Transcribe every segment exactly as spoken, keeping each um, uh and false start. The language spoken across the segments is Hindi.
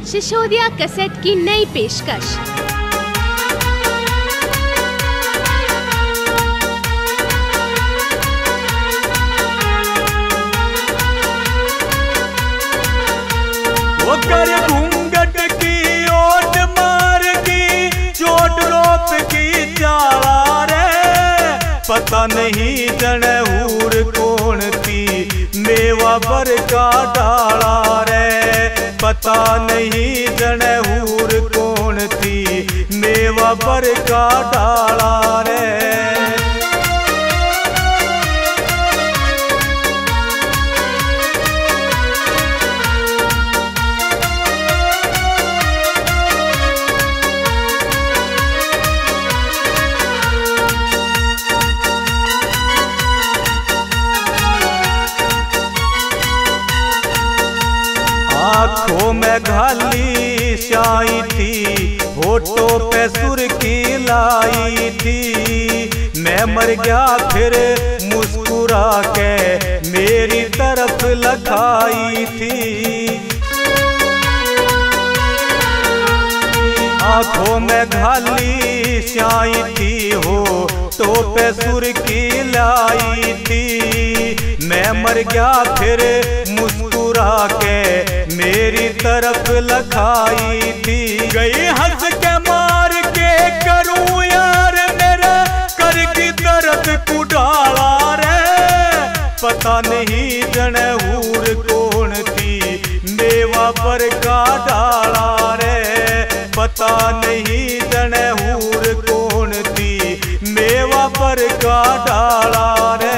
सिसोदिया कैसेट की नई पेशकश। वो कर घूंघट की ओट मार की चोट रोप की चाला रे, पता नहीं जने हूर कौन थी मेवा बर का डाला रे, पता नहीं जने हूर कौन थी मेवा बर का डाला रे। आँखों में घाली स्याही थी, होठों पे सुर्खी लाई थी, मैं मर गया फिर मुस्कुरा के मेरी तरफ लखाई थी। आँखों में घाली स्याही थी, होठों पे सुर्खी लाई थी, मैं मर गया फिर मुस्कुरा के मेरी तरफ लखाई थी। गई हंस के मार के करूं यार मेरा कर की दर्द कुडाला रे, पता नहीं जने हूर कौन थी मेवा पर का डाला रे, पता नहीं जने हूर कौन थी मेवा पर का डाला रे।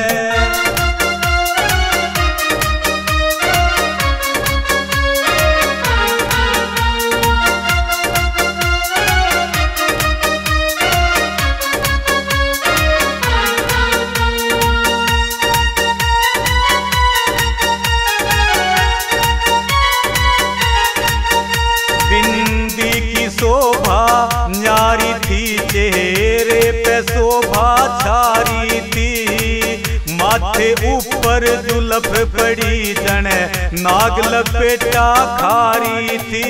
शोभा न्यारी थी, चेहरे पे शोभा छारी थी, माथे ऊपर जुल्फ पड़ी जने नाग लपेटा खारी थी।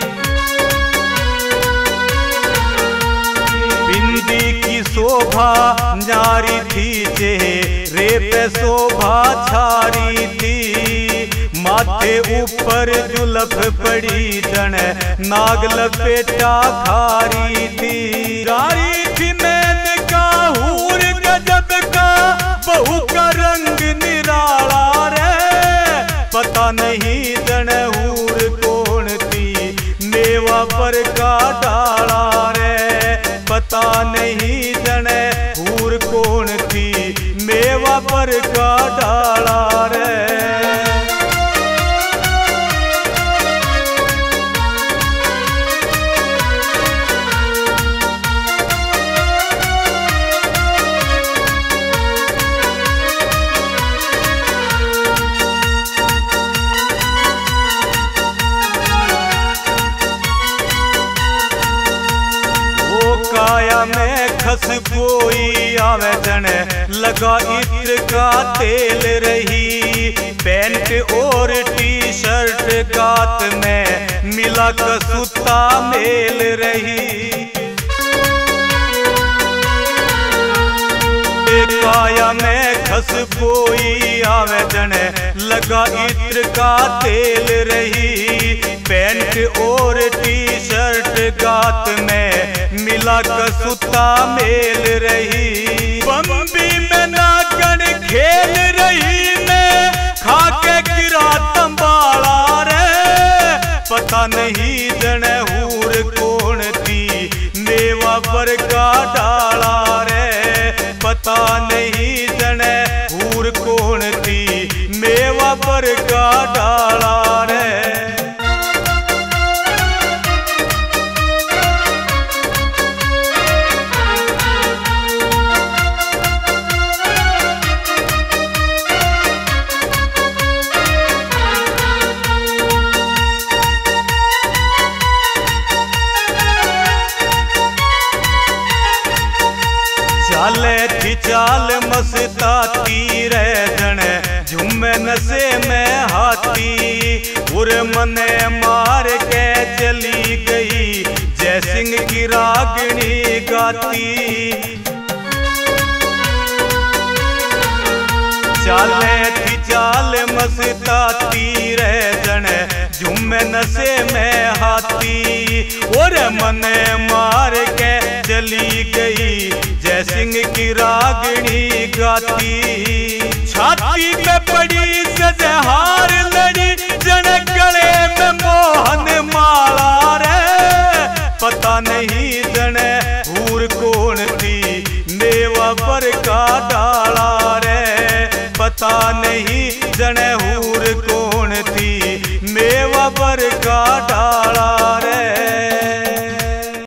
बिंदी की शोभा न्यारी थी, चेहरे पे शोभा छारी थी, माथे ऊपर जुल्फ पड़ी जने नाग लपेटा खारी थी। गारी थी मैंने का हूर गजब का, बहू का रंग निराला रे, पता नहीं जने हूर कौन थी मेवा पर का डाला रे, पता नहीं जने हूर कौन थी मेवा पर का डाला रे। काया में खस कोई आवे जने लगा इत्र का तेल रही, पैंट और टी शर्ट गात में मिला कसूता मेल रही। काया में खस कोई आवे जने लगा इत्र का तेल रही, पैंट और टी शर्ट गात में मिला कसूता मेल रही। बम्बी में नागन खेल रही मैं खाके गिरा तंबाला रे, पता नहीं जने हूर कौन थी मेवा पर का डाला रे, पता नहीं जने हूर कौन थी मेवा पर का डाला रे। चाले थी चाल मस्ताती रे जने झूमे नशे में हाथी, उर मने मार के रागनी गाती। चाले थी चाल मस्ताती रे जने झूमे नशे में हाथी। और मने मार के चली गई जय सिंह की रागनी गाती। छाती पे पड़ी सजहार लड़ी जन गले में मोहन माला रे। पता नहीं जने हूर कौन थी मेवा पर का डाला रे। पता नहीं जने हूर